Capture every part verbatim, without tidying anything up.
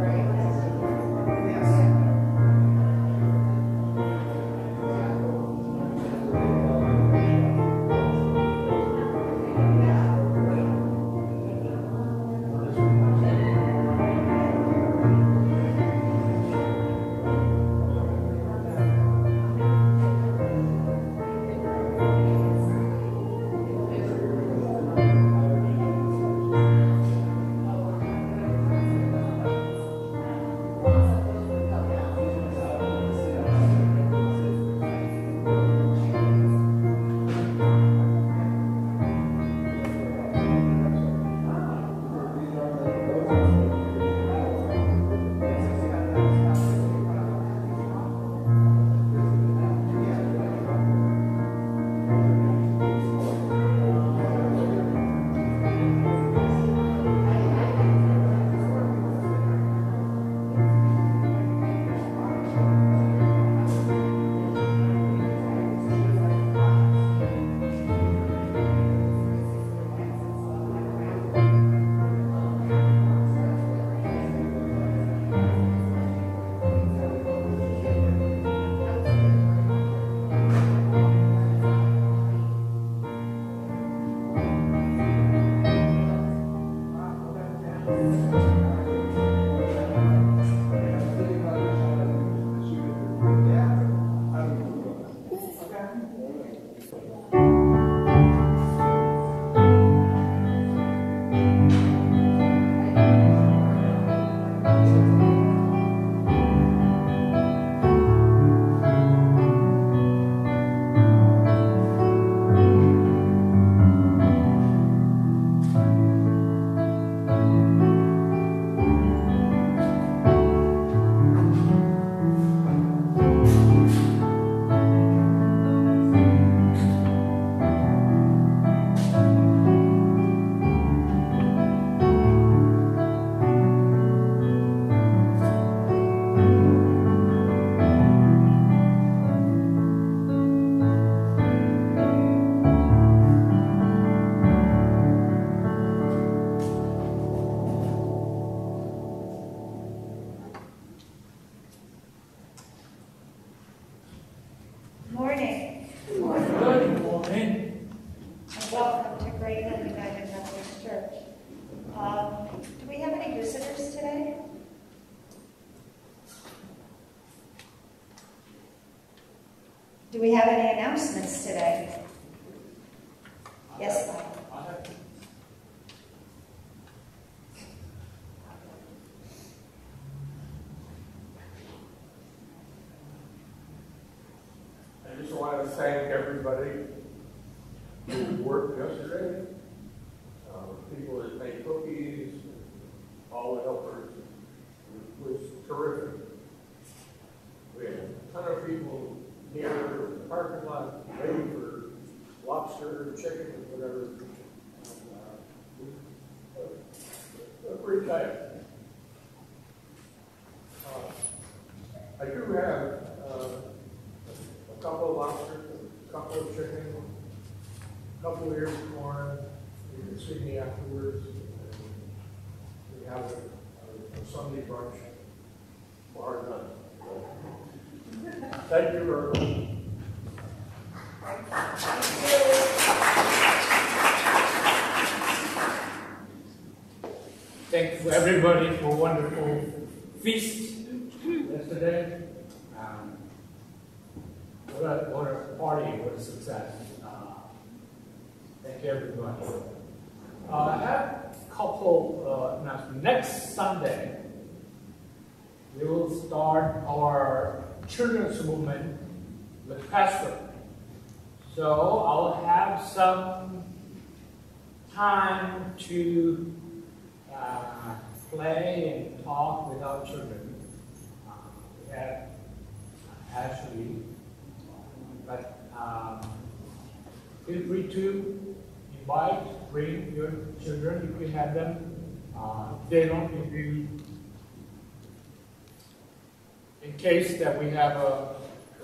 Do we have any announcements today? Yes, Mike. I just want to thank everybody who worked yesterday, uh, people that made cookies, all the helpers. It was terrific. We had a ton of people here in the parking lot waiting for lobster, chicken, whatever. And, uh, a great time. Uh, I do have uh, a couple of lobsters, a couple of chicken, a couple of ears of corn. You can see me afterwards. And we have a, a, a Sunday brunch, bar none. Thank you very much. Thank you everybody for a wonderful feast yesterday. Um, what, a, what a party, what a success. Uh, thank you everybody. Uh, I have a couple uh, announcements. Next Sunday, we will start our children's movement with pastor. So I'll have some time to uh, play and talk with our children. Uh, we have Ashley, but um, feel free to invite, bring your children if you have them. Uh, if they don't, if you in case that we have a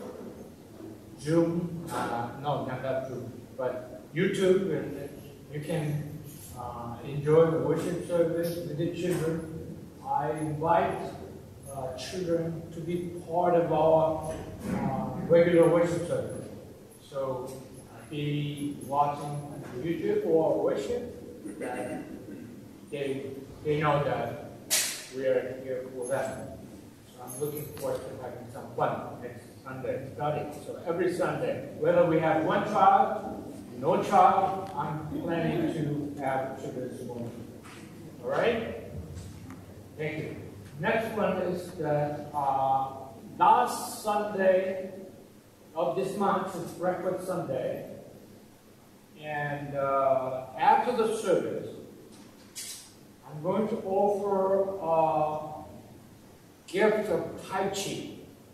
Zoom, uh, no, not that Zoom, but YouTube, and you can uh, enjoy the worship service with the children. I invite uh, children to be part of our uh, regular worship service. So be watching YouTube or worship, that they, they know that we are here for them. So I'm looking forward to having some fun next Sunday study. So every Sunday, whether we have one child, no child, I'm planning to have children's morning. All right? Thank you. Next one is that uh, last Sunday of this month is Breakfast Sunday. And uh, after the service, I'm going to offer a gift of Tai Chi.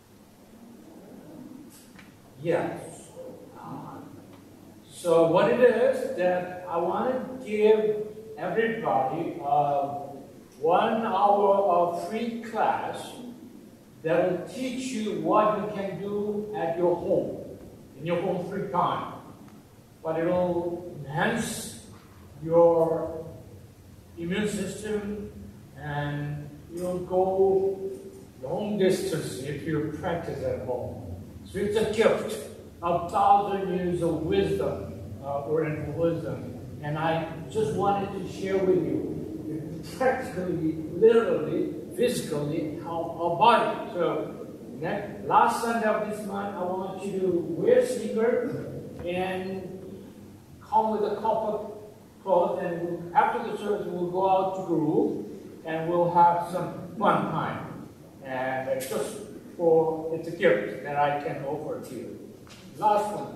Yes. Uh, so what it is that I want to give everybody uh, one hour of free class that will teach you what you can do at your home, in your home free time. But it will enhance your immune system, and you'll go long distance if you practice at home. So it's a gift of thousand years of wisdom, uh, Oriental wisdom, and I just wanted to share with you practically, literally, physically help our body. So next, last Sunday of this month, I want you to wear sneakers and come with a couple of clothes, and after the service we'll go out to groove and we'll have some fun time. And it's just for, it's a gift that I can offer to you. Last one.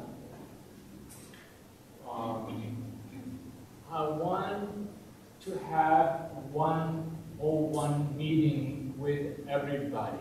Um, I want to have one-on-one meeting with everybody.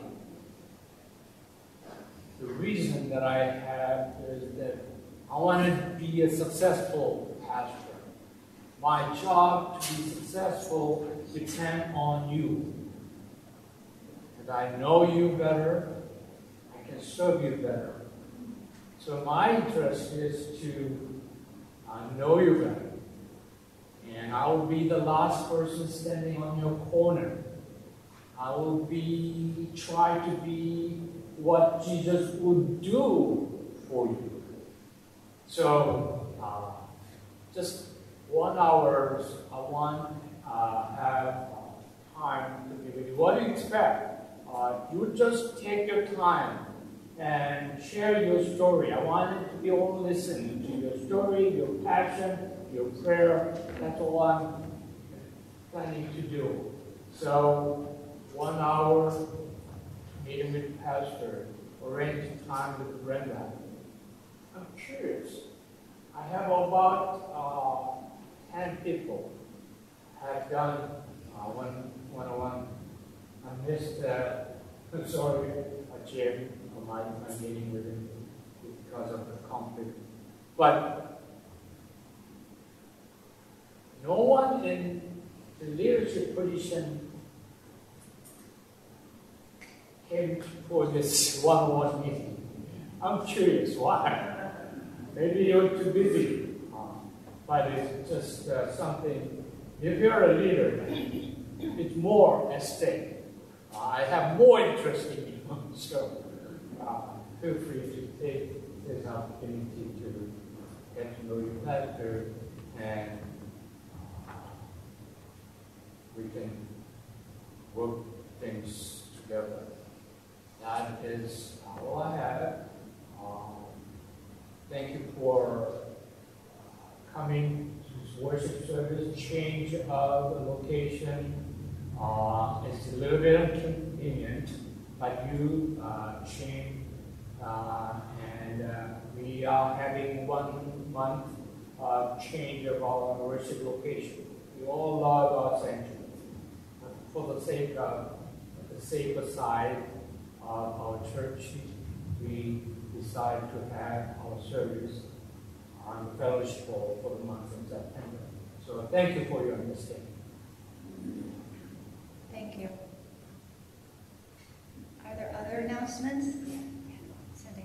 The reason that I have is that I want to be a successful pastor. My job to be successful depends on you. And I know you better, I can serve you better. So my interest is to uh, know you better. And I will be the last person standing on your corner. I will be, try to be what Jesus would do for you. So, uh, just one hour, I want to uh, have time to be with you. What do you expect? Uh, you just take your time and share your story. I want it to be all listening to your story, your passion, your prayer. That's all I'm planning to do. So, one hour meeting with Pastor, arrange time with Brenda. I'm curious. I have about uh, ten people have done uh, one one-on-one. I missed, uh, I'm sorry, a Jim, my, my meeting with him because of the conflict. But no one in the leadership position came for this one-on-one meeting. I'm curious why. Maybe you're too busy, um, but it's just uh, something. If you're a leader, it's more at stake. Uh, I have more interest in you, so uh, feel free to take this opportunity to get to know your pastor, and uh, we can work things together. That is all I have. Um, thank you for coming to this worship service. Change of the location. Uh, it's a little bit inconvenient, but you uh, change, uh, and uh, we are having one month uh, change of our worship location. We all love our sanctuary. For the sake of the safer side of our church, we decide to have our service on the fellowship hall for the month of September. So thank you for your understanding. Thank you. Are there other announcements? Cindy.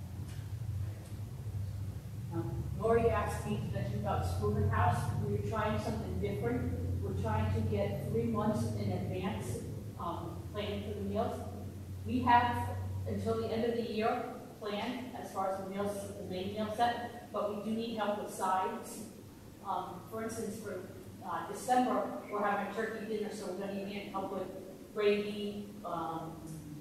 Um, Lori asked me to mention about schoolhouse. We're trying something different. We're trying to get three months in advance um, planning for the meals. We have until the end of the year planned as far as the meals, the main meal set, but we do need help with sides. Um, for instance, for uh, December, we're having a turkey dinner, so we're going to need help with gravy, um,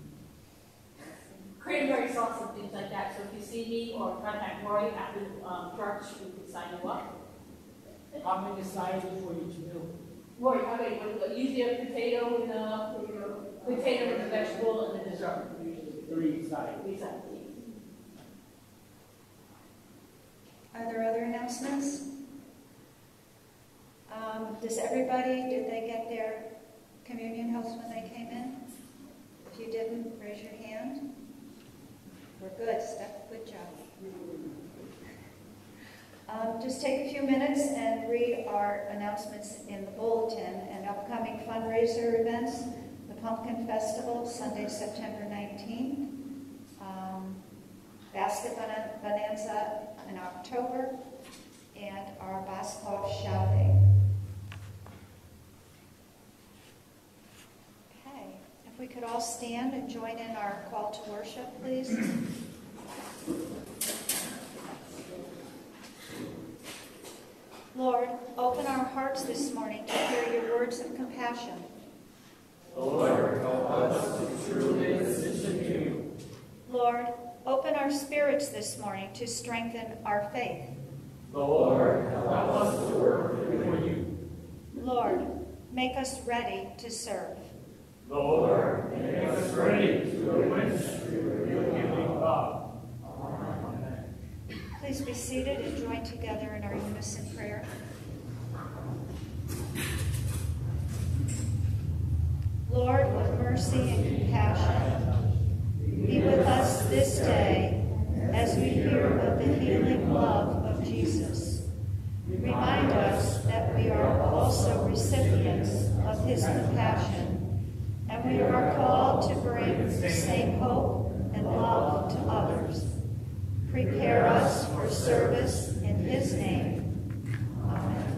cranberry sauce, and things like that. So if you see me or contact Roy after um, church, we can sign you up. How many sides for each meal? Roy, okay, well, usually a potato and a potato and a vegetable and a dessert. Usually three sides. Exactly. Are there other announcements? Um, does everybody, did they get their communion host when they came in? If you didn't, raise your hand. We're good, Steph, good job. Um, just take a few minutes and read our announcements in the bulletin and upcoming fundraiser events. The Pumpkin Festival, Sunday, September nineteenth. Um, Basket Bonanza in October. And our Baskov Shopping. Okay, if we could all stand and join in our call to worship, please. Lord, open our hearts this morning to hear your words of compassion. Lord, help us to truly listen to you. Lord, open our spirits this morning to strengthen our faith. Lord, help us to work for you. Lord, make us ready to serve. Lord, make us ready to witness to your giving love. Please be seated and join together in our unison prayer. Lord, with mercy and compassion, be with us this day as we hear of the healing love of Jesus. Remind us that we are also recipients of his compassion, and we are called to bring the same hope and love to others. Prepare us for service in his name. Amen.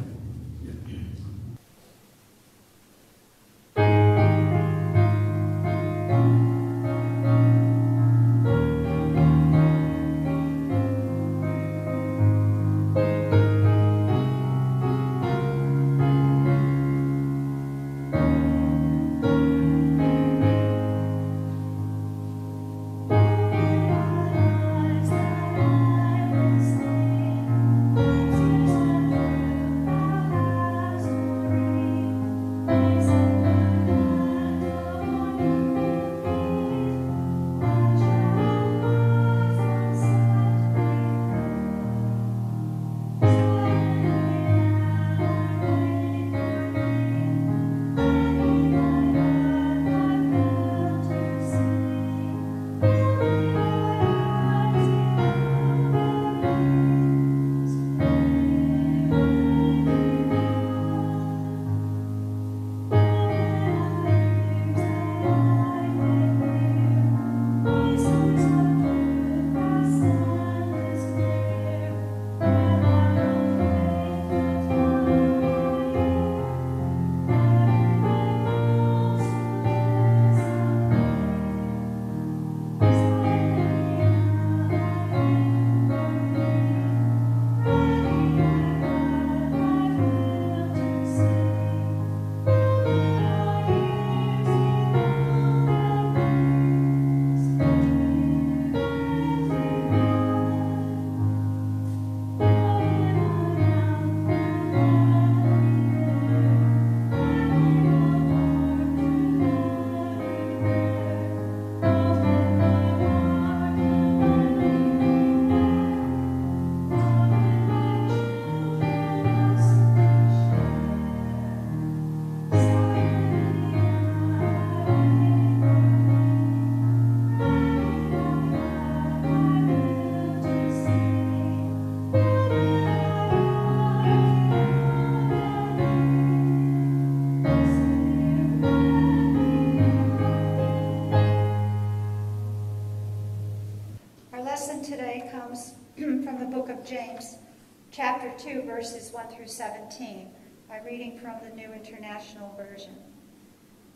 James chapter two, verses one through seventeen, by reading from the New International Version.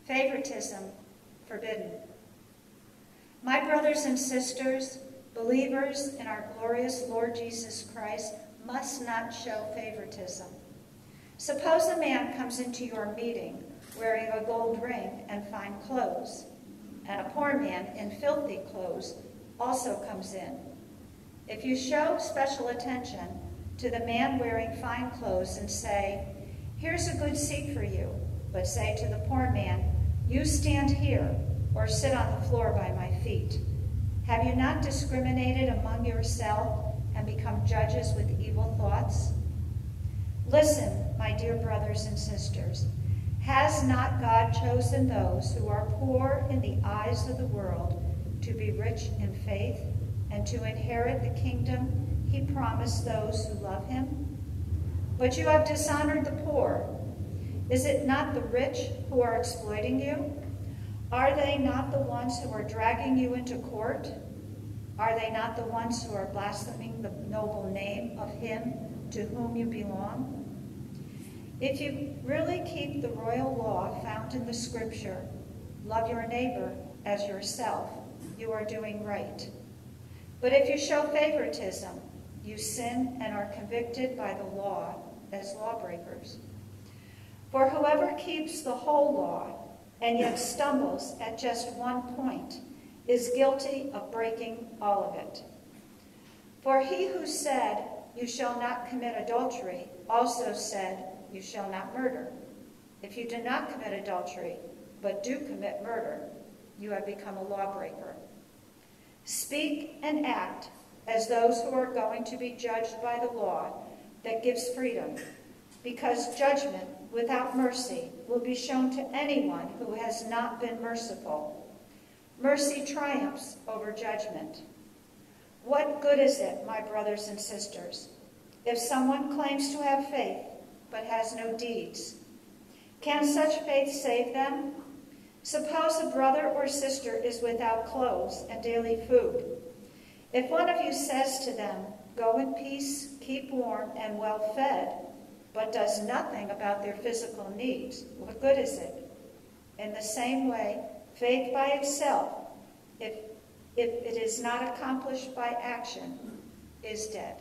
Favoritism forbidden. My brothers and sisters, believers in our glorious Lord Jesus Christ, must not show favoritism. Suppose a man comes into your meeting wearing a gold ring and fine clothes, and a poor man in filthy clothes also comes in. If you show special attention to the man wearing fine clothes and say, "Here's a good seat for you," but say to the poor man, "You stand here," or "Sit on the floor by my feet," have you not discriminated among yourself and become judges with evil thoughts? Listen, my dear brothers and sisters, has not God chosen those who are poor in the eyes of the world to be rich in faith and to inherit the kingdom he promised those who love him? But you have dishonored the poor. Is it not the rich who are exploiting you? Are they not the ones who are dragging you into court? Are they not the ones who are blaspheming the noble name of him to whom you belong? If you really keep the royal law found in the scripture, love your neighbor as yourself, you are doing right. But if you show favoritism, you sin and are convicted by the law as lawbreakers. For whoever keeps the whole law and yet stumbles at just one point is guilty of breaking all of it. For he who said, "You shall not commit adultery," also said, "You shall not murder." If you do not commit adultery, but do commit murder, you have become a lawbreaker. Speak and act as those who are going to be judged by the law that gives freedom, because judgment without mercy will be shown to anyone who has not been merciful. Mercy triumphs over judgment. What good is it, my brothers and sisters, if someone claims to have faith but has no deeds? Can such faith save them? Suppose a brother or sister is without clothes and daily food. If one of you says to them, "Go in peace, keep warm and well fed," but does nothing about their physical needs, what good is it? In the same way, faith by itself, if, if it is not accomplished by action, is dead.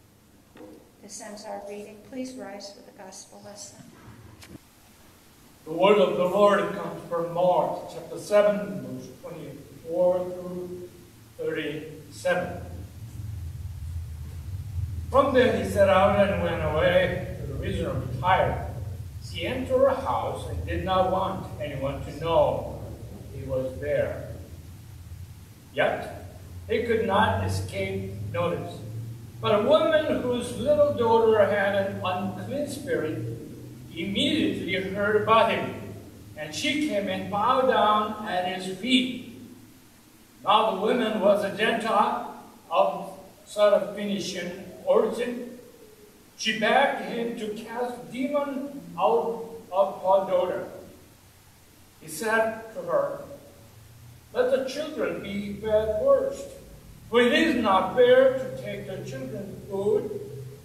This ends our reading. Please rise for the gospel lesson. The word of the Lord comes from Mark chapter seven, verse twenty-four through thirty-seven. From there he set out and went away to the region of Tyre. He entered a house and did not want anyone to know he was there. Yet he could not escape notice. But a woman whose little daughter had an unclean spirit immediately heard about him, and she came and bowed down at his feet. Now the woman was a Gentile of Syrophoenician origin. She begged him to cast demon out of her daughter. He said to her, "Let the children be fed first, for it is not fair to take the children's food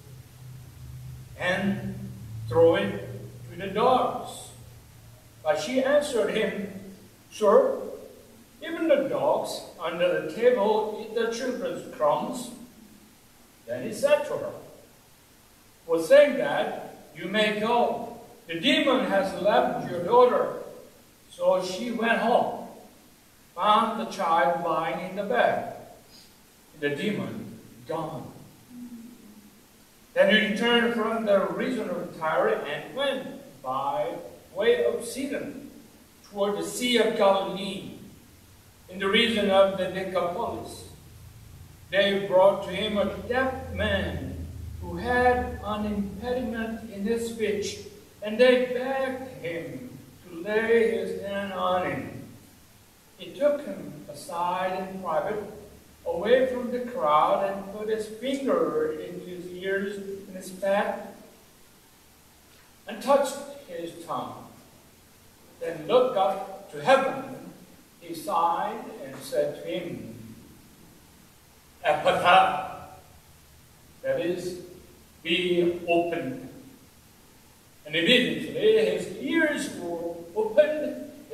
and throw it to the dogs." But she answered him, "Sir, even the dogs under the table eat the children's crumbs." Then he said to her, "For saying that, you may go. The demon has left your daughter." So she went home, found the child lying in the bed, the demon gone. Then he returned from the region of Tyre and went by way of Sidon toward the Sea of Galilee, in the region of the Decapolis. They brought to him a deaf man who had an impediment in his speech, and they begged him to lay his hand on him. He took him aside in private, away from the crowd, and put his finger into his ears and his fat, and touched his tongue. Then looked up to heaven, he sighed and said to him, "Ephphatha," that is, "be opened." And immediately his ears were opened,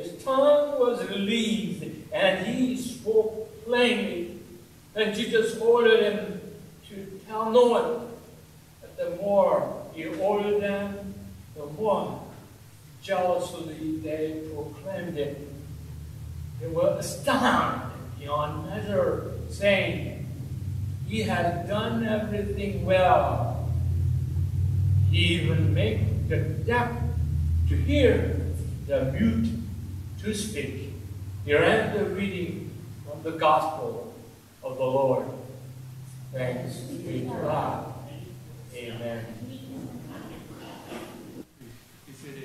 his tongue was released, and he spoke plainly. And Jesus ordered him to tell no one. But the more he ordered them, the more jealously they proclaimed it. They were astounded beyond measure, saying, "He has done everything well. He even made the deaf to hear, the mute to speak." Here ends the reading from the Gospel of the Lord. Thanks be to God. Amen. Be seated.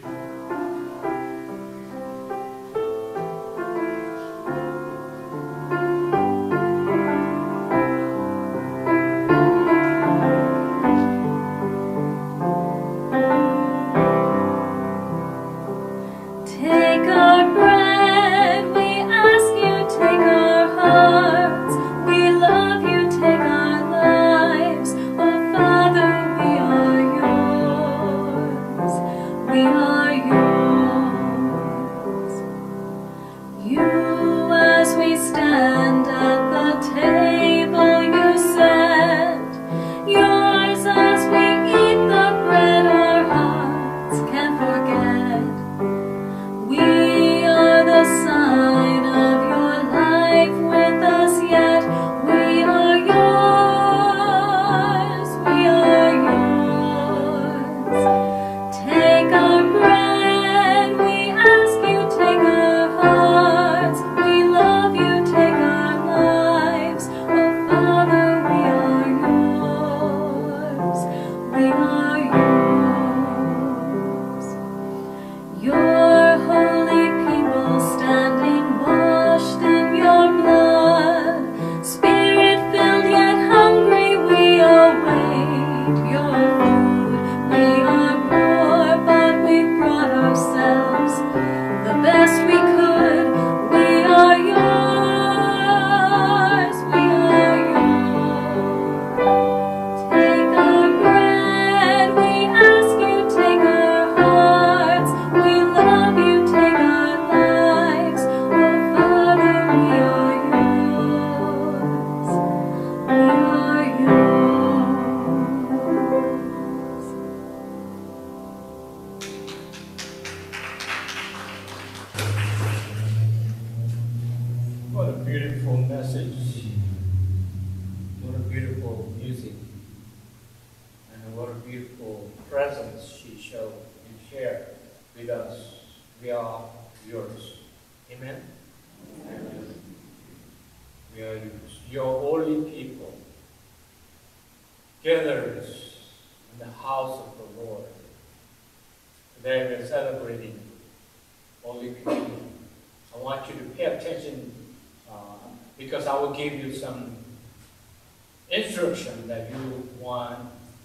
Instruction that you want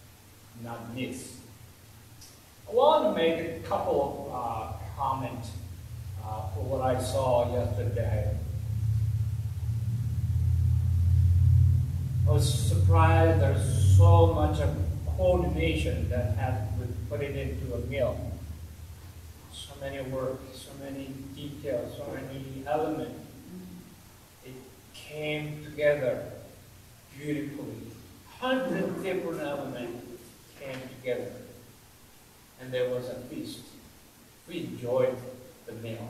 not miss. I want to make a couple of uh, comments uh, for what I saw yesterday. I was surprised there's so much of coordination that has been put it into a meal. So many work, so many details, so many elements. It came together beautifully. Hundred different elements came together. And there was a feast. We enjoyed the meal.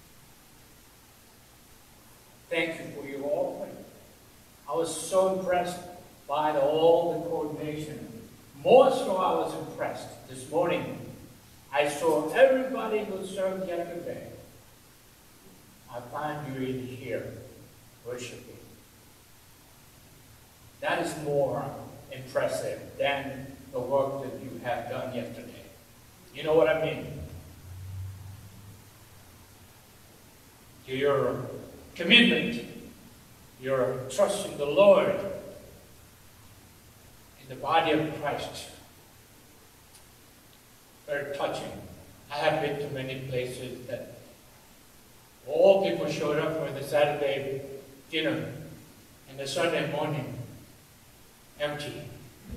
Thank you for your offering. I was so impressed by the, all the coordination. More so I was impressed this morning. I saw everybody who served yesterday. I find you in here worshiping. That is more impressive than the work that you have done yesterday. You know what I mean? Your commitment, your trust in the Lord, in the body of Christ. Very touching. I have been to many places that all people showed up for the Saturday dinner and the Sunday morning empty.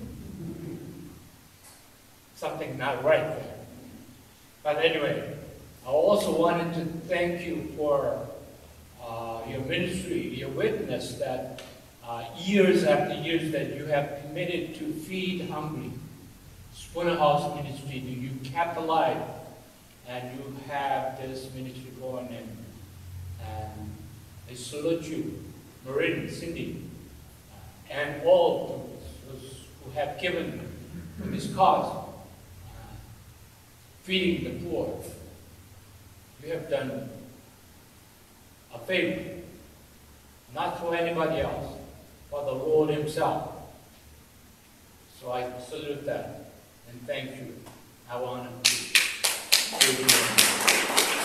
Something not right there. But anyway, I also wanted to thank you for uh, your ministry, your witness that uh, years after years that you have committed to feed hungry. Spooner House Ministry, you kept alive, and you have this ministry going in. And I salute you, Maureen, Cindy, and all those who have given to this cause, uh, feeding the poor. You have done a favor, not for anybody else, but the Lord Himself. So I salute that and thank you. I want to give you.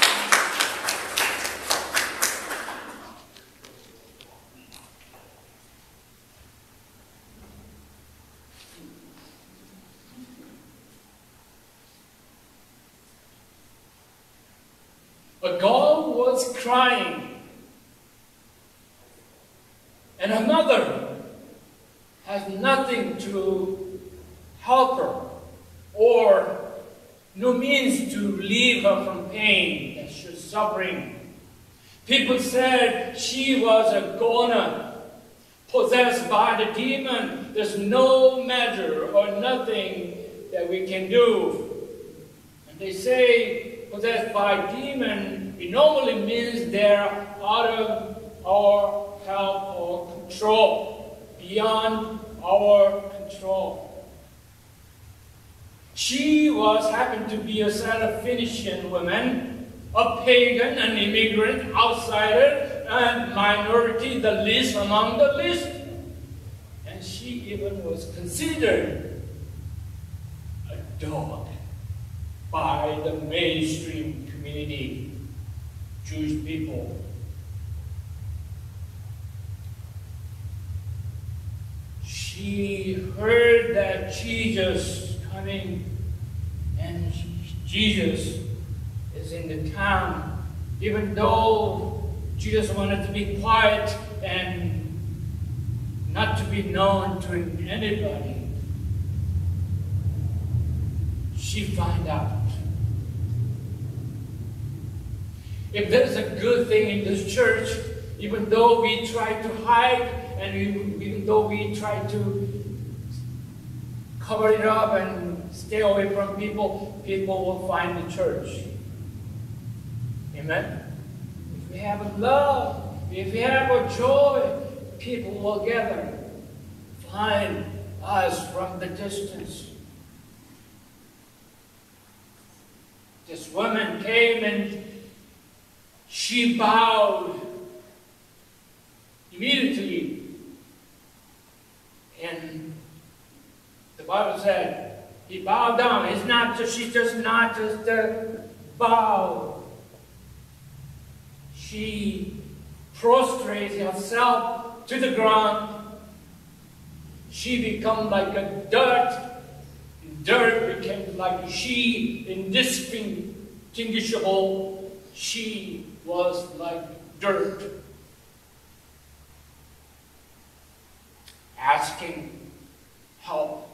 But God was crying, and her mother has nothing to help her or no means to relieve her from pain that she's suffering. People said she was a goner, possessed by the demon. There's no measure or nothing that we can do. And they say possessed by demon, it normally means they're out of our help or control, beyond our control. She was happened to be a Salafinian woman, a pagan, an immigrant, outsider, and minority, the least among the least. And she even was considered a dog by the mainstream community, Jewish people. She heard that Jesus coming, and Jesus is in the town, even though Jesus wanted to be quiet and not to be known to anybody. She found out. If there's a good thing in this church, even though we try to hide and even though we try to cover it up and stay away from people, people will find the church. Amen? If we have a love, if we have a joy, people will gather, find us from the distance. This woman came and she bowed immediately. And the Bible said, he bowed down. It's not just, she just not just uh, bowed. She prostrated herself to the ground. She became like a dirt. Dirt became like she, indistinguishable. She was like dirt. Asking help.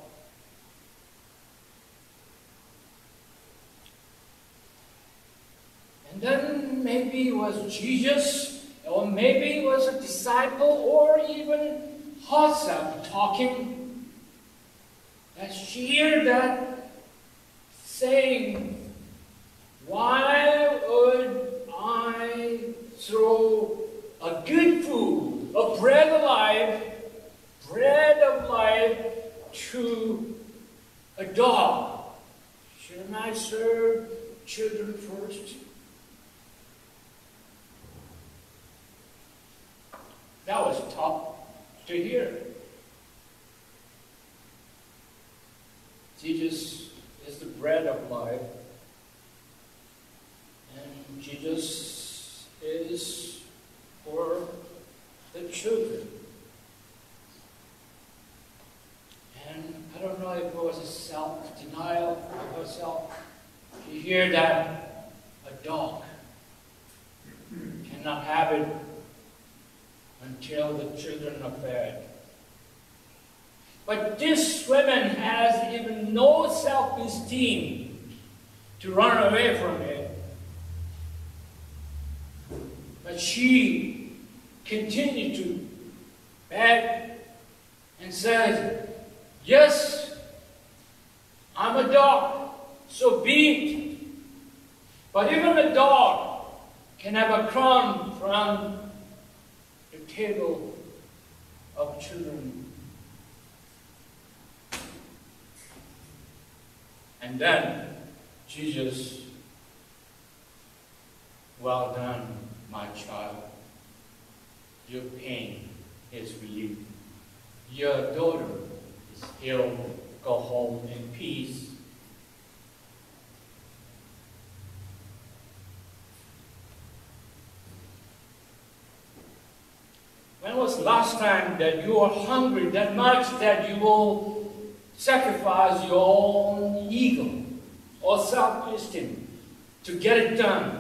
And then maybe it was Jesus, or maybe it was a disciple, or even herself talking. And she heard that saying, why would I throw a good food, a bread of life, bread of life to a dog? Shouldn't I serve children first? That was tough to hear. Jesus is the bread of life, and Jesus is for the children. And I don't know if it was a self-denial of herself. You hear that a dog cannot have it until the children are fed. But this woman has even no self-esteem to run away from it. she continued to beg and said, yes, I'm a dog, so be it. But even a dog can have a crumb from the table of children. And then Jesus, well done, my child. Your pain is relieved. Your daughter is healed. Go home in peace. When was the last time that you are hungry that much that you will sacrifice your own ego or self-esteem to get it done?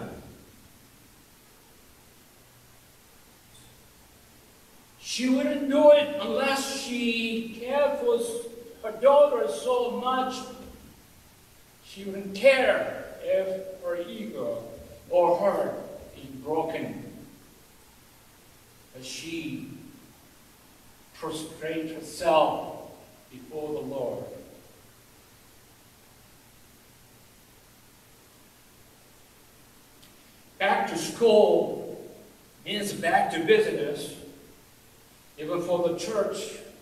She wouldn't do it unless she cared for her daughter so much. She wouldn't care if her ego or her is broken. But she prostrates herself before the Lord. Back to school means back to business, even for the church.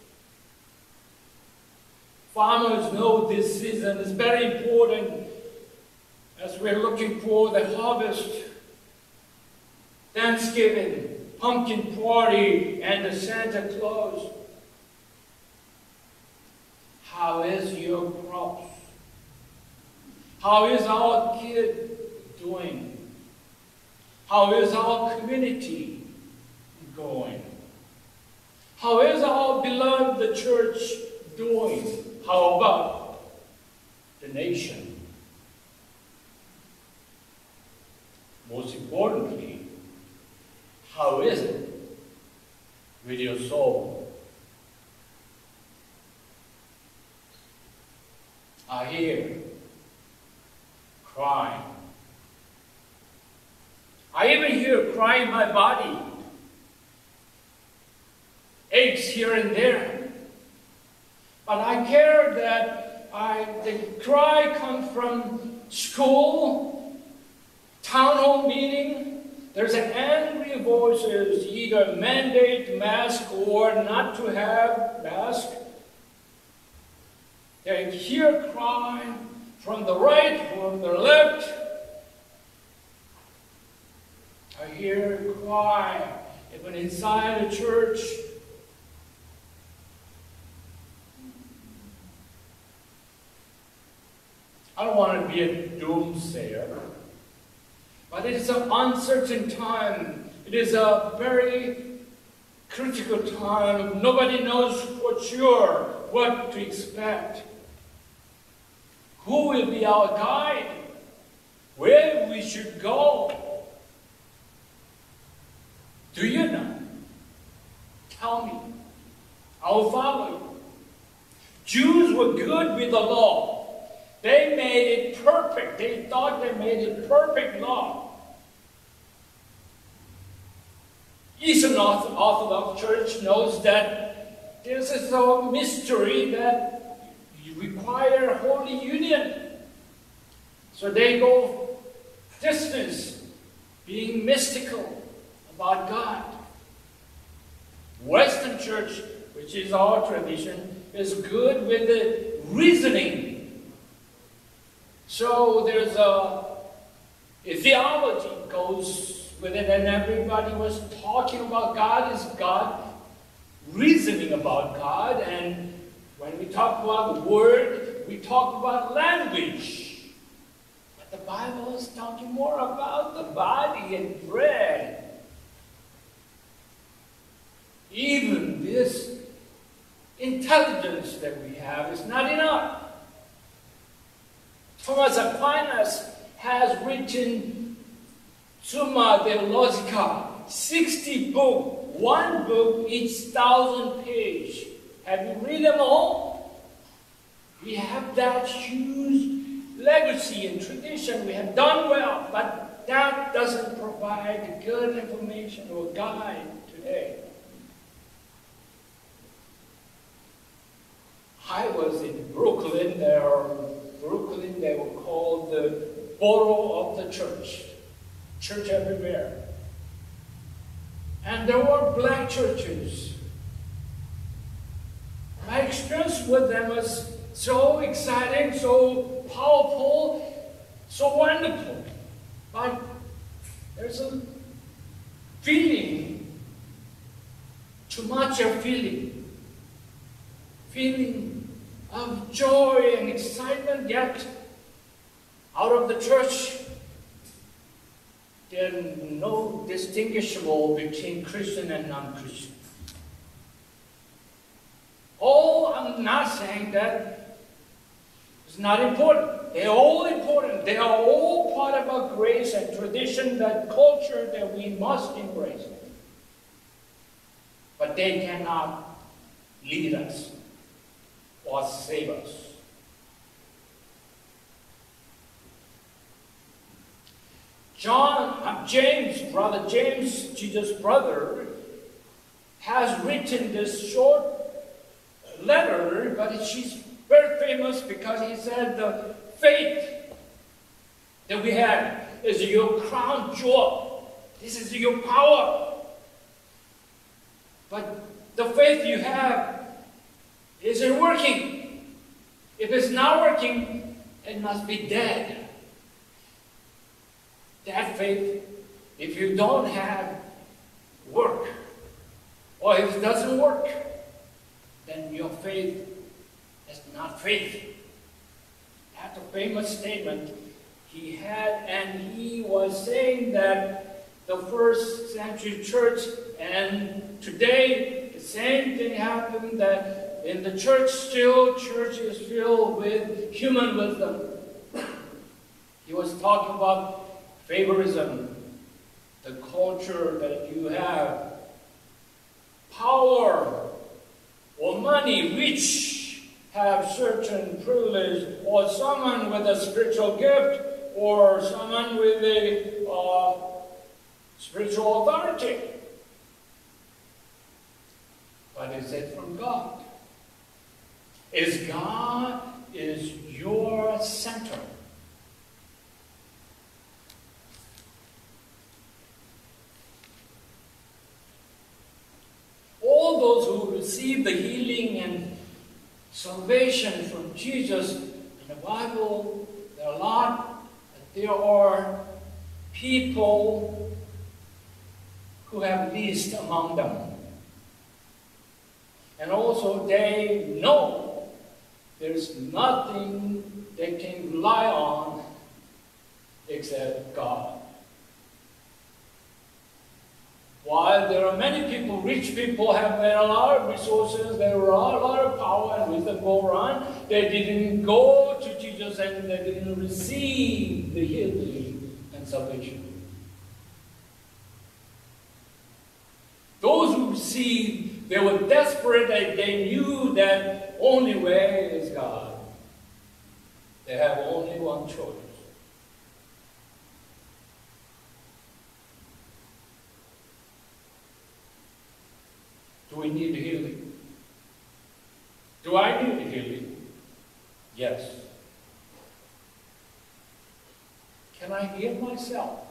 Farmers know this season is very important as we're looking for the harvest, Thanksgiving, pumpkin party, and the Santa Claus. How is your crops? How is our kid doing? How is our community going? How is our beloved church doing? How about the nation? Most importantly, how is it with your soul? I hear crying. I even hear crying in my body. Aches here and there. But I care that I, the cry comes from school, town hall meeting. There's an angry voices, either mandate mask or not to have mask. They hear cry from the right, from the left. I hear cry even inside the church. I don't want to be a doomsayer, but it is an uncertain time. It is a very critical time. Nobody knows for sure what to expect. Who will be our guide? Where we should go? Do you know? Tell me. I will follow you. Jews were good with the law. They made it perfect. They thought they made it perfect law. Eastern Orthodox Church knows that this is a mystery that you require holy union. So they go distance, being mystical about God. Western Church, which is our tradition, is good with the reasoning. So there's a, a theology goes with it, and everybody was talking about God is God, reasoning about God, and when we talk about the Word, we talk about language. But the Bible is talking more about the body and bread. Even this intelligence that we have is not enough. Thomas Aquinas has written Summa Theologica, sixty books, one book each thousand page. Have you read them all? We have that huge legacy and tradition. We have done well, but that doesn't provide good information or guide today. I was in Brooklyn. There, Brooklyn, they were called the borough of the church. Church everywhere. And there were black churches. My experience with them was so exciting, so powerful, so wonderful. But there's a feeling, too much of feeling. Feeling of joy and excitement, yet out of the church, there's no distinguishable between Christian and non-Christian. Oh, I'm not saying that it's not important. They're all important. They are all part of our grace and tradition, that culture that we must embrace. But they cannot lead us or save us. John, uh, James, brother James, Jesus' brother, has written this short letter, but she's very famous because he said the faith that we have is your crown jewel. This is your power. But the faith you have isn't working. If it's not working, it must be dead. That faith, if you don't have work, or if it doesn't work, then your faith is not faith. That's a famous statement he had, and he was saying that the first century church, and today the same thing happened, that in the church still, church is filled with human wisdom. He was talking about favorism, the culture that you have, power or money, which have certain privilege, or someone with a spiritual gift, or someone with a uh, spiritual authority. But is it from God? Is God is your center? All those who receive the healing and salvation from Jesus in the Bible, there are a lot, but there are people who have least among them. And also they know there's nothing they can rely on except God. While there are many people, rich people have a lot of resources, there are a lot of power and wisdom go around, they didn't go to Jesus and they didn't receive the healing and salvation. Those who received, they were desperate and they knew that only way is God. They have only one choice. Do we need healing? Do I need healing? Yes. Can I heal myself?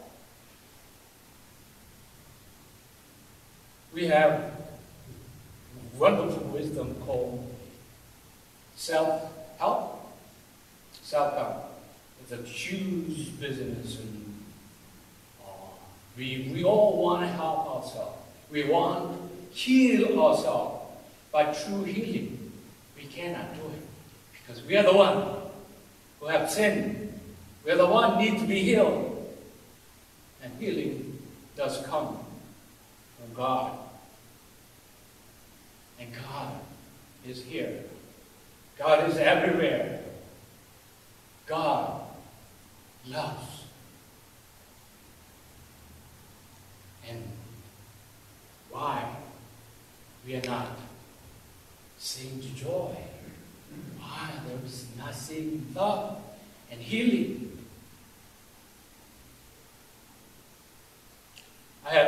We have wonderful wisdom called self-help. Self-help. It's a huge business, and uh, we, we all want to help ourselves. We want to heal ourselves, but through healing, we cannot do it because we are the one who have sinned. We are the one who need to be healed, and healing does come from God, and God is here. God is everywhere. God loves, and why we are not seeing the joy? Why there is not seeing love and healing?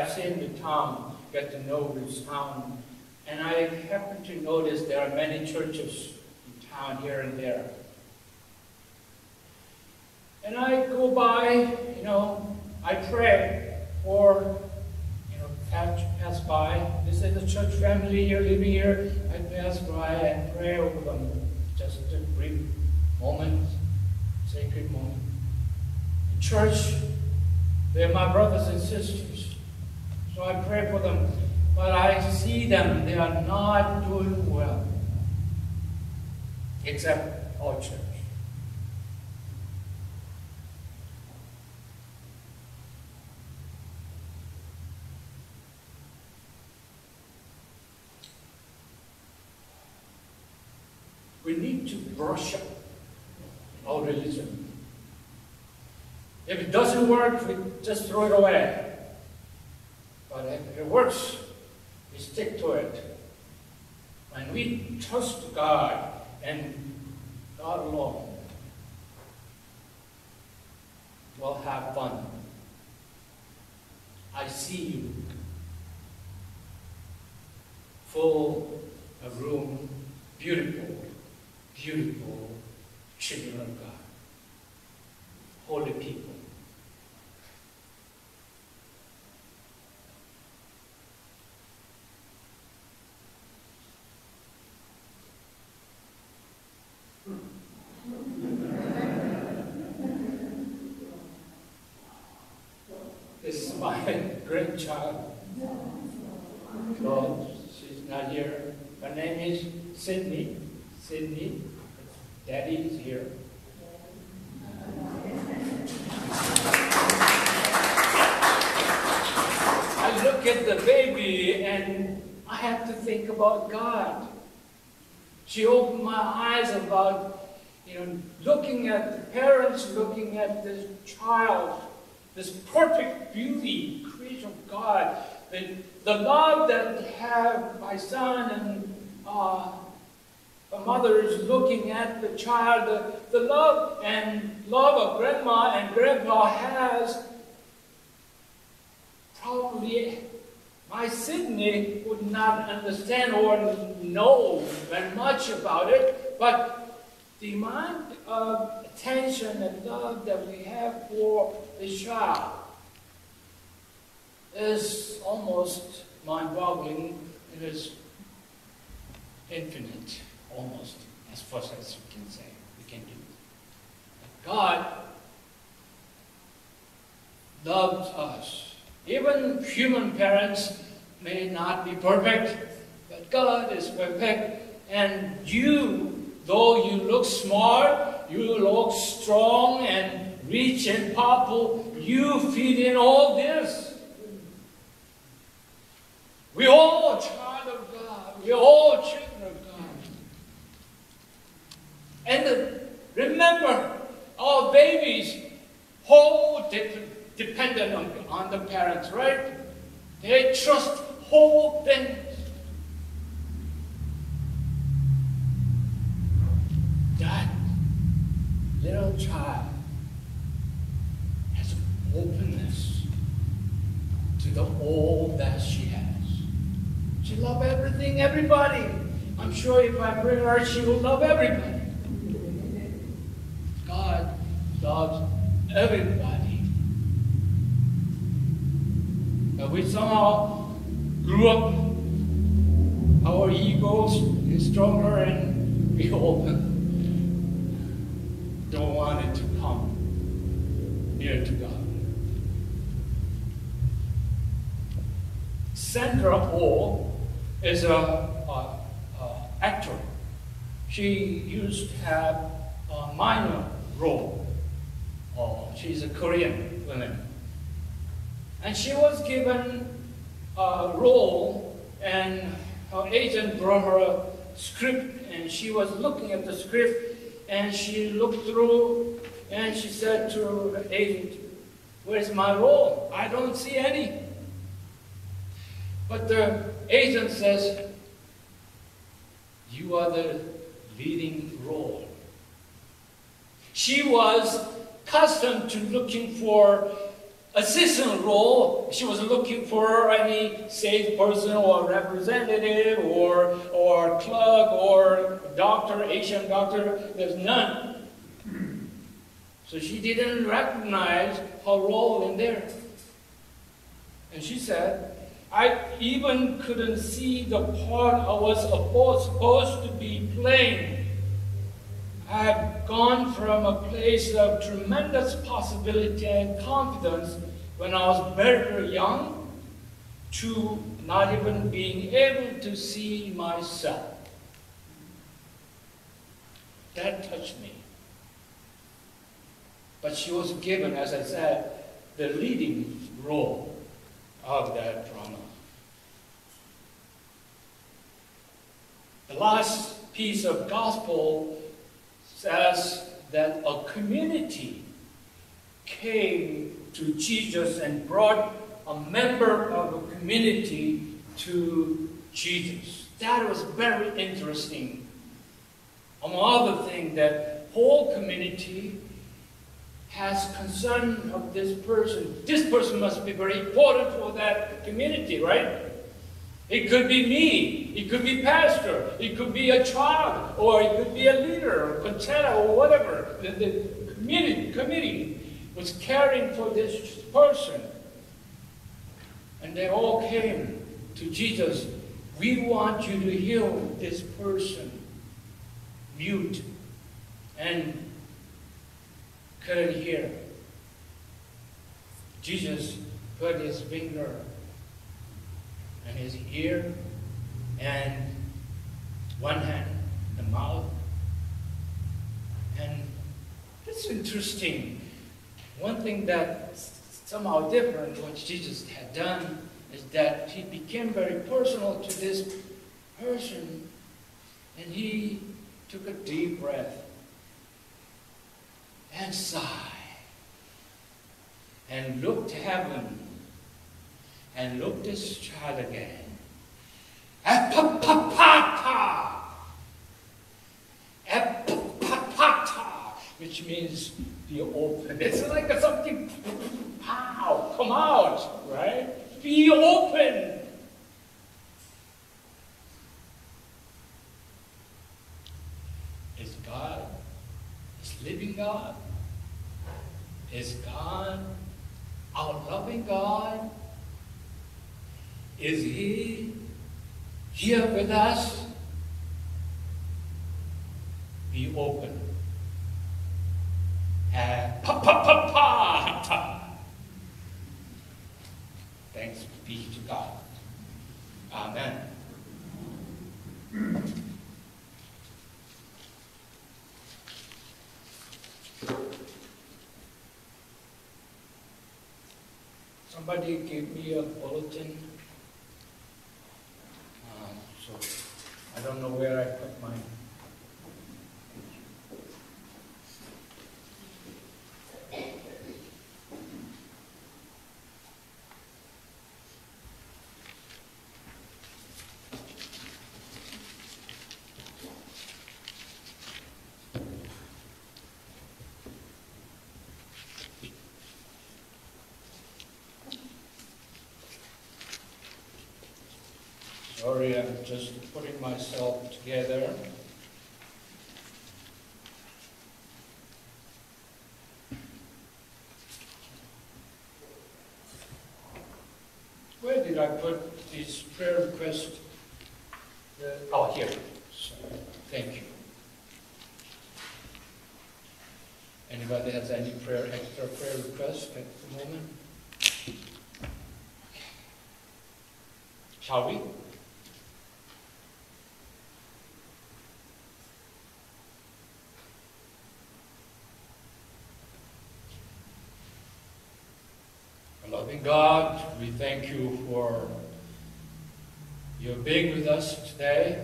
have seen the town, get to know this town, and I happen to notice there are many churches in town here and there. And I go by, you know, I pray, or, you know, pass, pass by. This is the church family here, living here. I pass by and pray over them. Just a brief moment, sacred moment. In church, they're my brothers and sisters. So I pray for them. But I see them, they are not doing well. Except our church. We need to brush up our religion. If it doesn't work, we just throw it away. But if it works, we stick to it. When we trust God and God alone, we'll have fun. I see you full of room, beautiful, beautiful children of God, holy people. This is my grandchild. Well, she's not here. Her name is Sydney. Sydney. Daddy is here. I look at the baby and I have to think about God. She opened my eyes about, you know, looking at the parents, looking at this child, this perfect beauty, creation of God, the, the love that have my son and uh, the mother is looking at the child, the, the love and love of grandma and grandpa has. Probably my Sydney would not understand or know very much about it, but the amount of attention and love that we have for the child is almost mind-boggling. It is infinite, almost, as far as we can say, we can do. God loves us. Even human parents may not be perfect, but God is perfect. And you, though you look smart, you look strong and rich and powerful, you fit in all this. We all are child of God. We are all children of God. And uh, remember, our babies, whole de dependent on, on the parents, right? They trust whole things. That little child has openness to the all that she has. She loves everything, everybody. I'm sure if I bring her, she will love everybody. God loves everybody. But we somehow grew up, our egos is stronger and we all don't want it to come near to God. Sandra Oh is a, a, a actor. She used to have a minor role. Oh, she's a Korean woman. And she was given a role, and her agent brought her a script, and she was looking at the script, and she looked through, and she said to her agent, "Where's my role? I don't see any." But the agent says, "You are the leading role." She was accustomed to looking for assistant role. She was looking for any salesperson or representative or, or clerk or doctor, Asian doctor. There's none. So she didn't recognize her role in there. And she said, I even couldn't see the part I was supposed to be playing. I had gone from a place of tremendous possibility and confidence when I was very, very young to not even being able to see myself. That touched me. But she was given, as I said, the leading role of that drama. The last piece of gospel says that a community came to Jesus and brought a member of a community to Jesus. That was very interesting. Among other things, that whole community has concern of this person. This person must be very important for that community, right? It could be me, it could be pastor, it could be a child, or it could be a leader, or container, or whatever. The, the community, committee was caring for this person. And they all came to Jesus. We want you to heal this person, mute, and couldn't hear. Jesus put his finger in his ear and one hand in the mouth. And it's interesting. One thing that somehow different what Jesus had done is that he became very personal to this person, and he took a deep breath and sigh, and looked to heaven, and looked at this child again. Epapapata! Epapapata! Which means be open. It's like something, pow, come out, right? Be open. Is God, is living God, is God our loving God? Is He here with us? Be open. And pa pa pa pa ta. Thanks be to God. Amen. Somebody gave me a bulletin, um, so I don't know where I put mine. Sorry, I'm just putting myself together. Where did I put these prayer requests? Uh, oh, here. So, thank you. Anybody has any prayer, extra prayer requests at the moment? Shall we? Loving God, we thank you for your being with us today.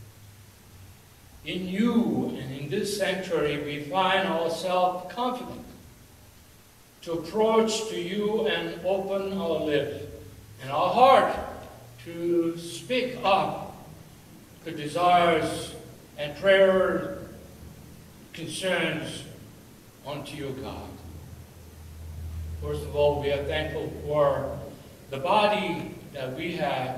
In you and in this sanctuary, we find ourselves confident to approach to you and open our lips and our heart to speak up the desires and prayer concerns unto you, God. First of all, we are thankful for the body that we have,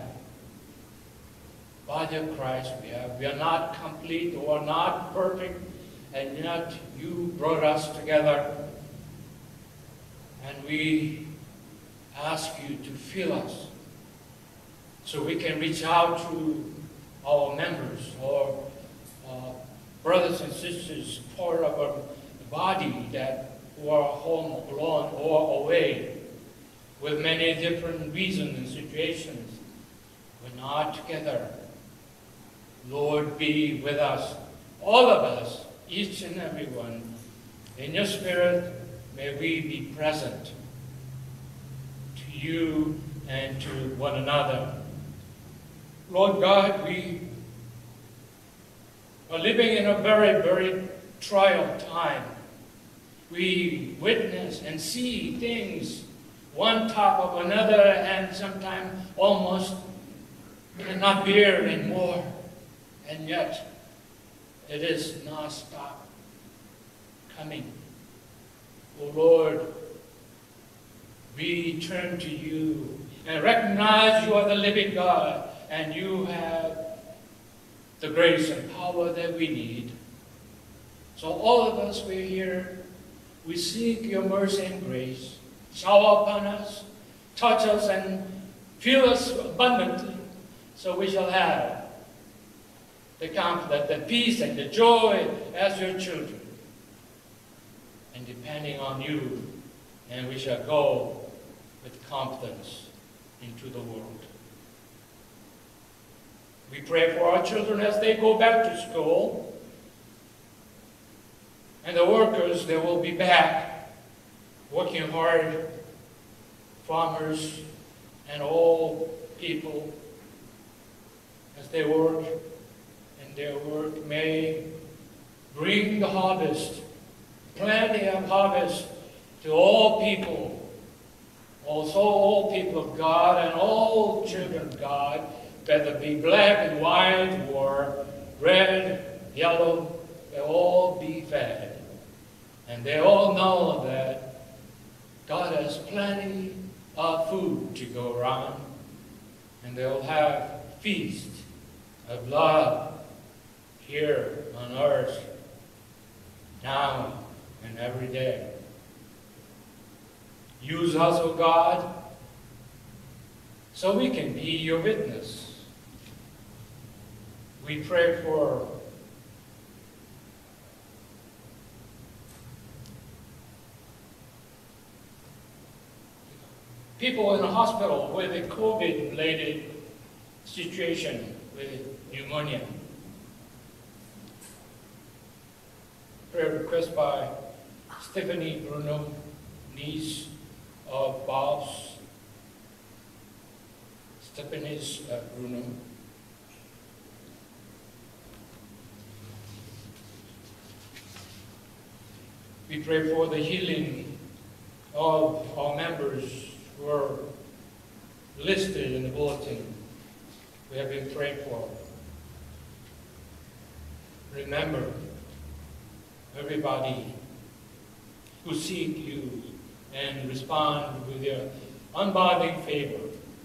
body of Christ we have. We are not complete or not perfect, and yet you brought us together. And we ask you to fill us so we can reach out to our members or uh, brothers and sisters, part of our body that who are home alone or away with many different reasons and situations. We're not together. Lord, be with us, all of us, each and every one. In your spirit, may we be present to you and to one another. Lord God, we are living in a very, very trial time. We witness and see things one top of another, and sometimes almost cannot bear anymore. And yet, it is not stop coming. Oh Lord, we turn to you and recognize you are the living God, and you have the grace and power that we need. So all of us, we're here. We seek your mercy and grace. Shower upon us, touch us, and fill us abundantly, so we shall have the comfort, the peace, and the joy as your children. And depending on you, and we shall go with confidence into the world. We pray for our children as they go back to school, and the workers, they will be back working hard, farmers and all people, as they work, and their work may bring the harvest, plenty of harvest to all people, also all people of God and all children of God, whether it be black and white or red, yellow, they all be fed. And they all know that God has plenty of food to go around, and they'll have feast of love here on earth, now and every day. Use us, O God, so we can be your witness. We pray for people in the hospital with a COVID-related situation with pneumonia. Prayer request by Stephanie Bruno, niece of Bob's. Stephanie's uh, Bruno. We pray for the healing of our members who are listed in the bulletin. We have been praying for. Remember, everybody who seek you and respond with your unbounding favor.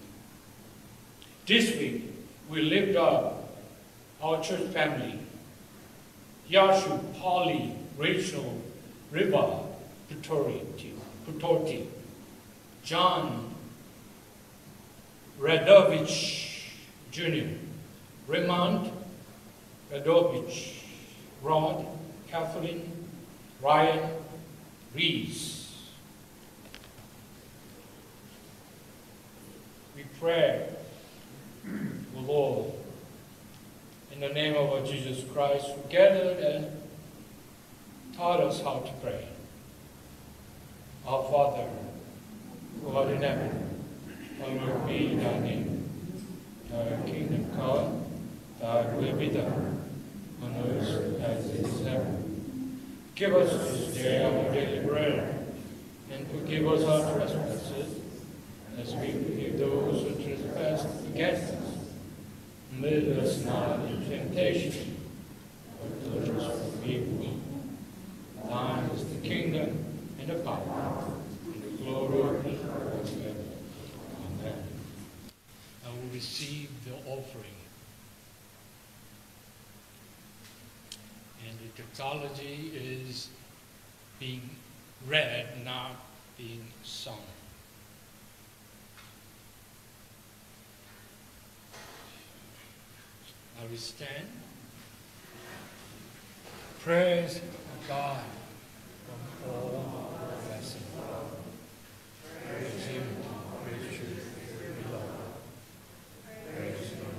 This week, we lift up our church family, Yashu, Polly, Rachel, Riva, Putorti, Putorti, John Radovich Junior, Raymond Radovich, Rod, Kathleen, Ryan, Reese. We pray, O Lord, in the name of our Jesus Christ, who gathered and taught us how to pray. Our Father, who art in heaven, hallowed be thy name. Thy kingdom come, thy will be done, on earth as it is in heaven. Give us this day our daily bread, and forgive us our trespasses, as we forgive those who trespass against us. And lead us not into temptation, but deliver us from evil. Thine is the kingdom, and the power, and the glory the doxology is being read, not being sung. Now we stand. Praise God from all blessing. Praise Him, praise you, beloved. Praise Him.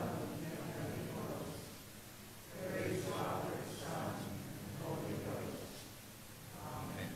Praise Father, Son, Holy Ghost. Amen.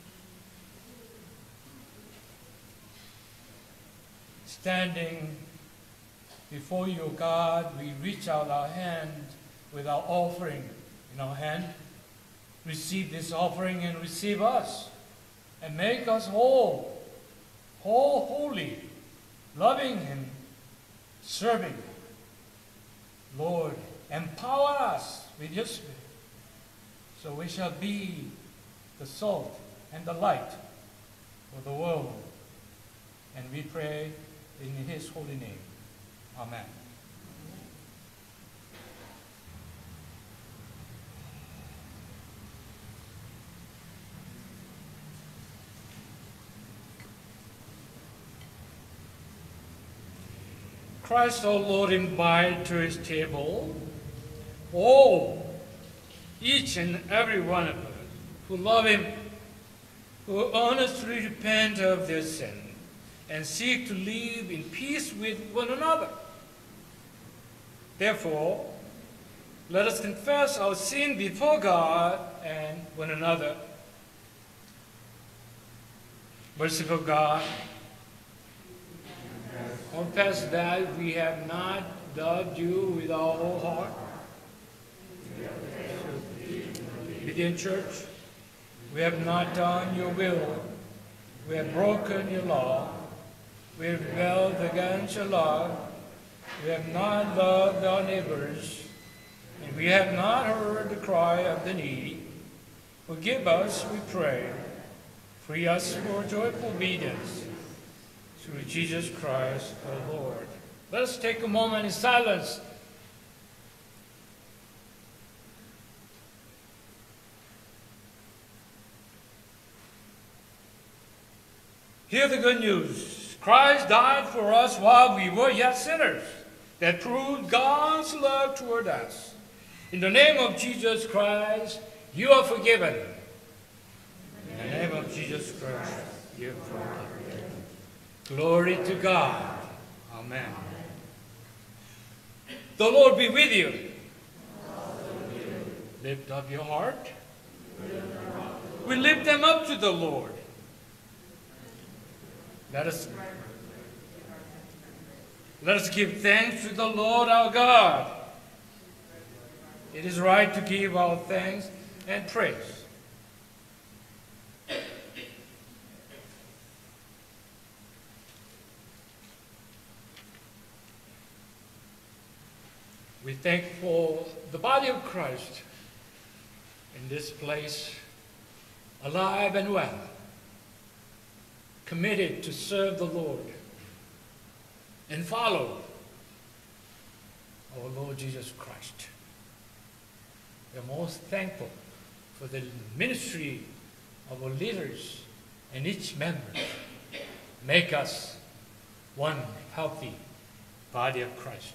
Standing before you, God, we reach out our hand with our offering in our hand. Receive this offering and receive us, and make us whole, whole, holy, loving and serving. Lord, empower us with your Spirit, so we shall be the salt and the light for the world. And we pray in His holy name. Amen. Christ our Lord invited to His table all, each and every one of us who love Him, who honestly repent of their sin and seek to live in peace with one another. Therefore, let us confess our sin before God and one another. Merciful God, confess that we have not loved you with our whole heart. Within church, we have not done your will. We have broken your law. We have rebelled against your love. We have not loved our neighbors, and we have not heard the cry of the needy. Forgive us, we pray. Free us for joyful obedience. Through Jesus Christ our Lord. Let us take a moment in silence. Hear the good news. Christ died for us while we were yet sinners. That proved God's love toward us. In the name of Jesus Christ, you are forgiven. In the name of Jesus Christ, you are forgiven. Glory to God. Amen. The Lord be with you. Lift up your heart. We lift them up to the Lord. Let us Let us give thanks to the Lord our God. It is right to give our thanks and praise. We thank for the body of Christ in this place, alive and well, committed to serve the Lord and follow our Lord Jesus Christ. We are most thankful for the ministry of our leaders and each member. Make us one healthy body of Christ.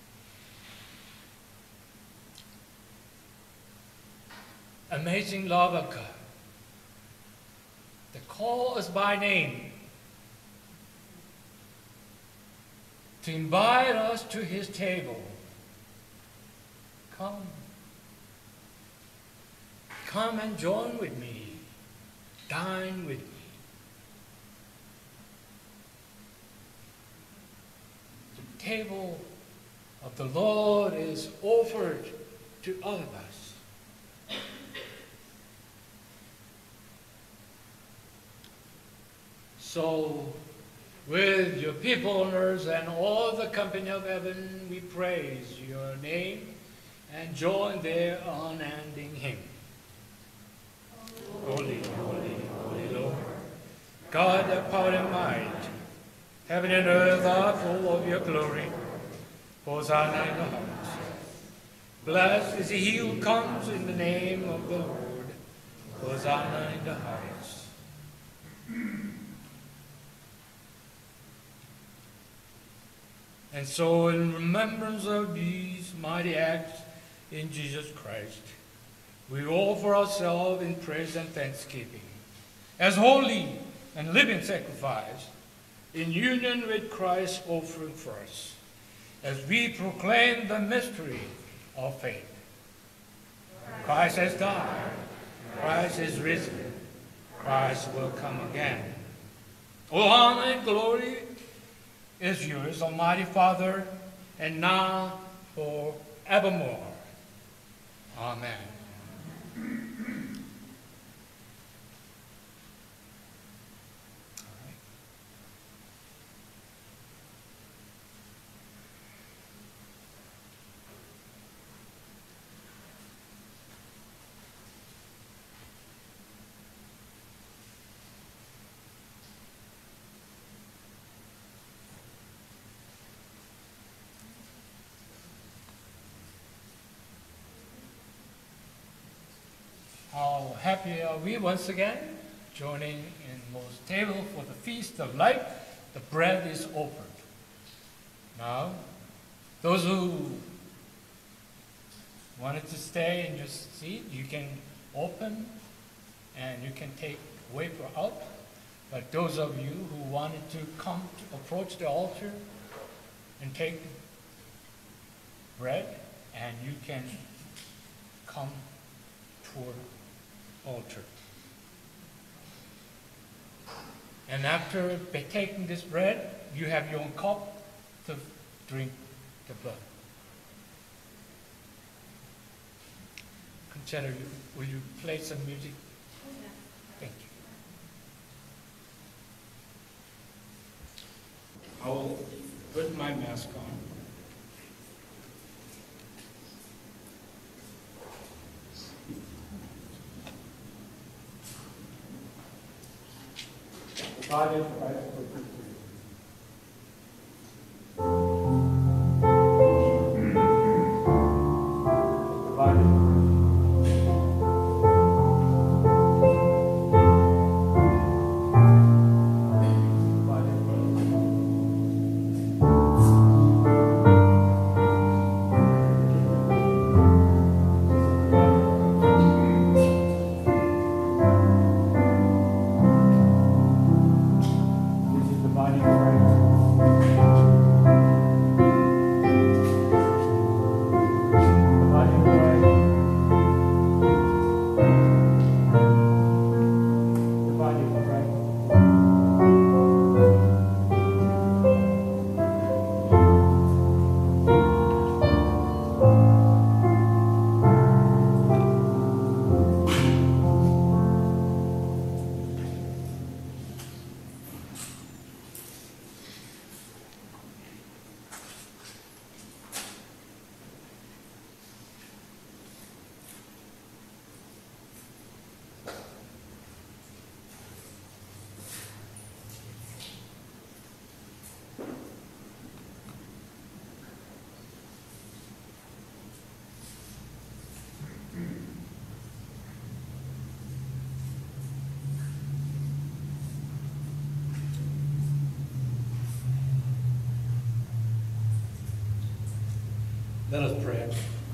Amazing love of God that calls us by name to invite us to His table. Come. Come and join with me. Dine with me. The table of the Lord is offered to all of us. So, with your people on earth and all the company of heaven, we praise your name and join their unending hymn. Holy, holy, holy Lord, God of power and might, heaven and earth are full of your glory. Hosanna in the highest. Blessed is he who comes in the name of the Lord. Hosanna in the highest. And so, in remembrance of these mighty acts in Jesus Christ, we offer ourselves in praise and thanksgiving as holy and living sacrifice in union with Christ's offering for us, as we proclaim the mystery of faith. Christ has died. Christ is risen. Christ will come again. All honor and glory is yours, Almighty Father, and now forevermore. Amen. How happy are we once again joining in Lord's table for the feast of life. The bread is offered. Now, those who wanted to stay in your seat, you can open and you can take wafer out. But those of you who wanted to come to approach the altar and take bread, and you can come toward altar. And after taking this bread, you have your own cup to drink the blood. Conchetta, will you play some music? Thank you. I will put my mask on. The body of Christ for you. The body of Christ. Let us pray.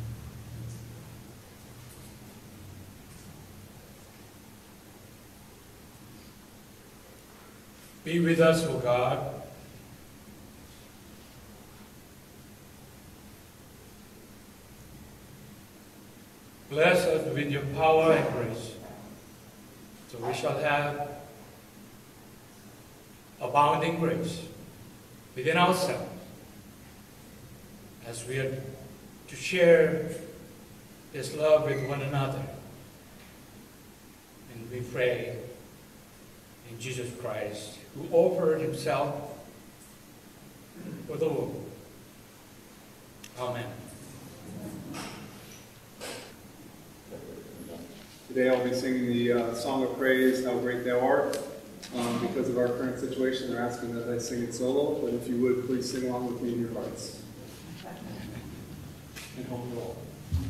Be with us, O God. Bless us with your power and grace, so we shall have abounding grace within ourselves as we are to share this love with one another. And we pray in Jesus Christ, who offered himself for the world. Amen. Today I'll be singing the uh, Song of Praise, How Great Thou Art. Um, because of our current situation, they're asking that I sing it solo, but if you would, please sing along with me in your hearts. And home roll.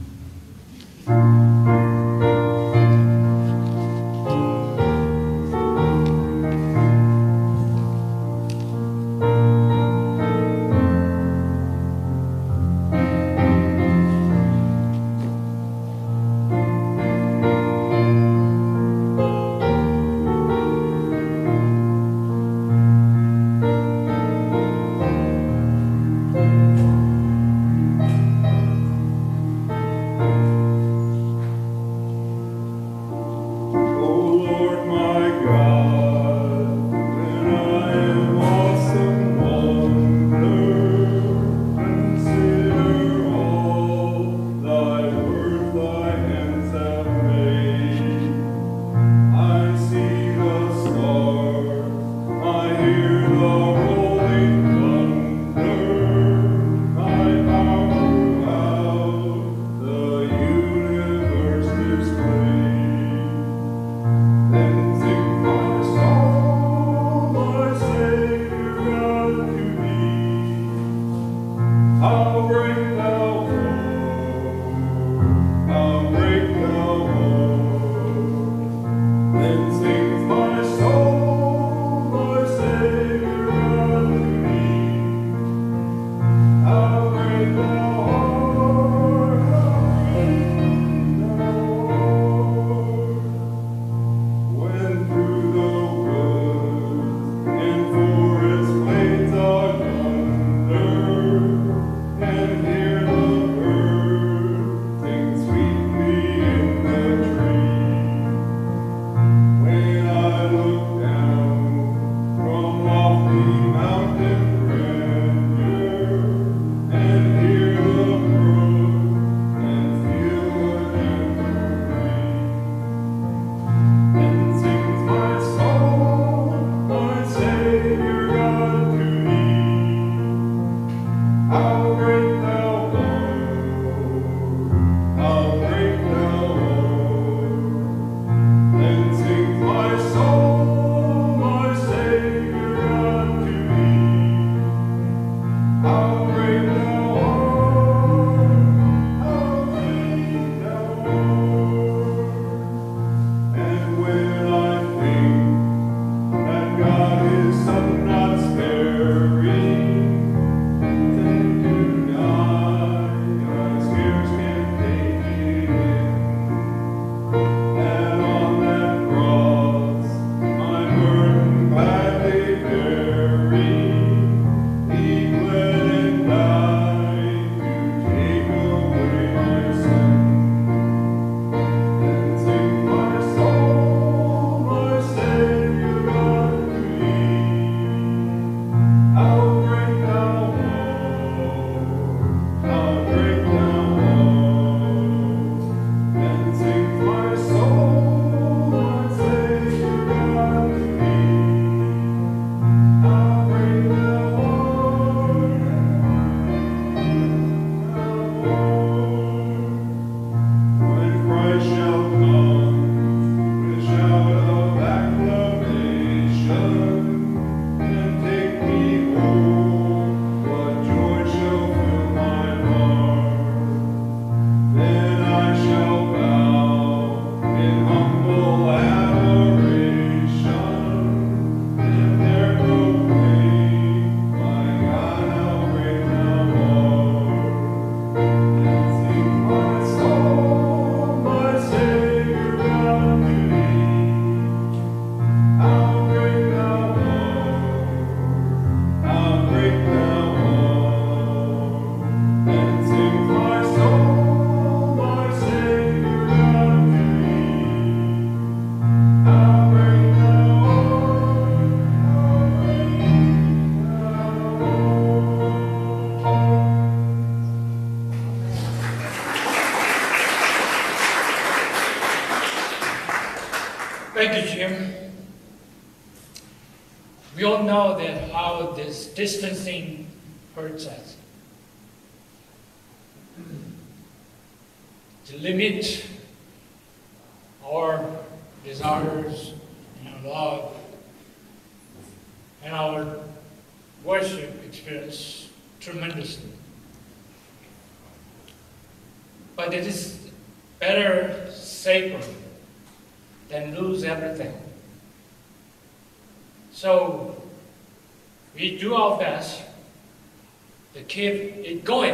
Thank you, Jim. We all know that how this distancing hurts us. To limit our desires and our love and our worship experience tremendously. But it is better, safer than lose everything. So we do our best to keep it going.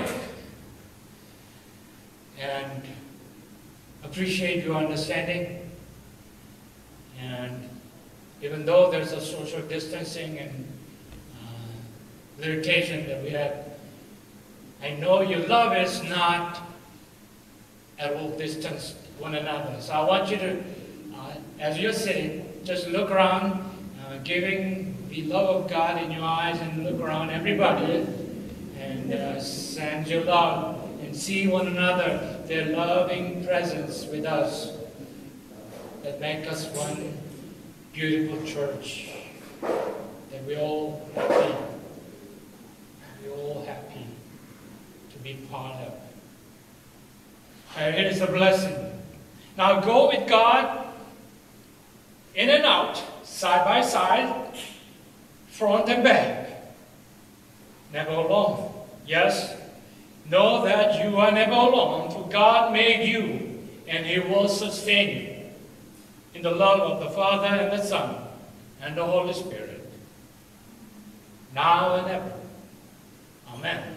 And appreciate your understanding. And even though there's a social distancing and uh, limitation that we have, I know your love is not at all distance one another. So I want you to, uh, as you're sitting, just look around, uh, giving the love of God in your eyes, and look around everybody and uh, send your love and see one another, their loving presence with us that make us one beautiful church that we all happy, we all happy to be part of. And it is a blessing. Now go with God in and out, side by side, front and back. Never alone. Yes, know that you are never alone, for God made you, and He will sustain you in the love of the Father and the Son and the Holy Spirit, now and ever. Amen.